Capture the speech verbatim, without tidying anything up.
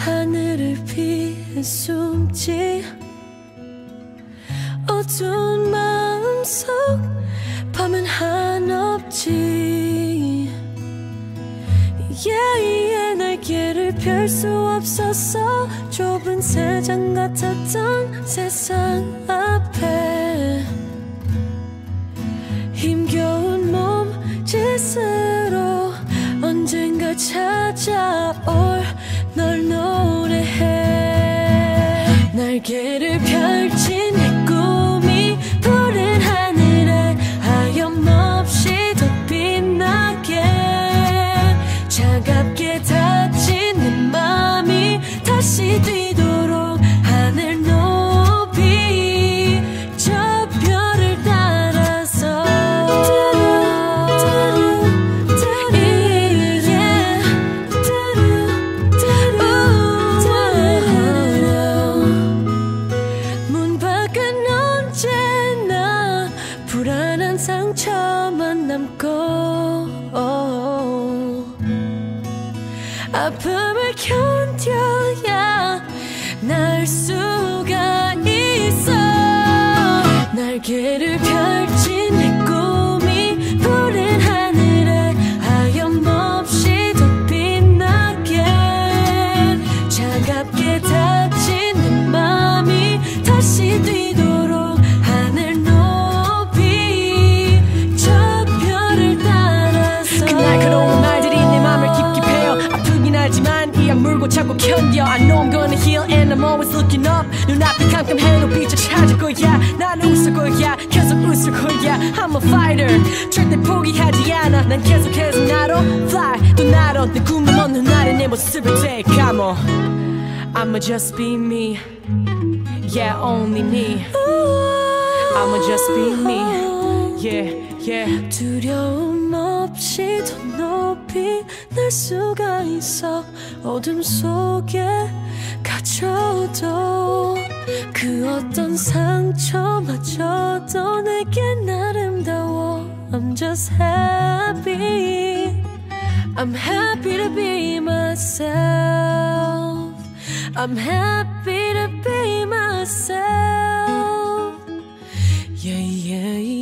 하늘을 피해 숨지 어두운 마음속 밤은 한없지 yeah, yeah, 날개를 펼 수 없었어 좁은 세상 같았던 세상 앞에 힘겨운 몸짓으로 언젠가 찾아올 널 노래해 날개를 펼친 내 꿈이 푸른 하늘에 하염없이 더 빛나게 차갑게 닫힌 내 맘이 다시 뛰도록 하늘 높이 저 별을 따라서 문 밖은 언제나 불안한 상처만 남고 아픔을 견뎌야 날 수가 있어 날개를 펼친 내 꿈이 푸른 하늘에 하염없이 더 빛나게 차갑게 닫힌 내 맘이 다시 뛰도록 하늘 높이 저 별을 따라서 그날 그런 말들이 내 맘을 깊게 베어 아프긴 하지만 이 악물고 참고 견뎌 I know I'm gonna heal and I'm always looking up 눈앞이 캄캄해도 빛을 찾을 거야 난 웃을 거야 계속 웃을 거야 I'm a fighter 절대 포기하지 않아 난 계속해서 나로 fly 또 나로 내 꿈을 없는 날에 내 모습을 되감어 I'ma just be me Yeah only me I'ma just be me Yeah yeah 두려움 없이 더 높이 날 수가 있어 어둠 속에 갇혀도 그 어떤 상처마저도 내겐 아름다워 I'm just happy I'm happy to be myself I'm happy to be myself Yeah yeah yeah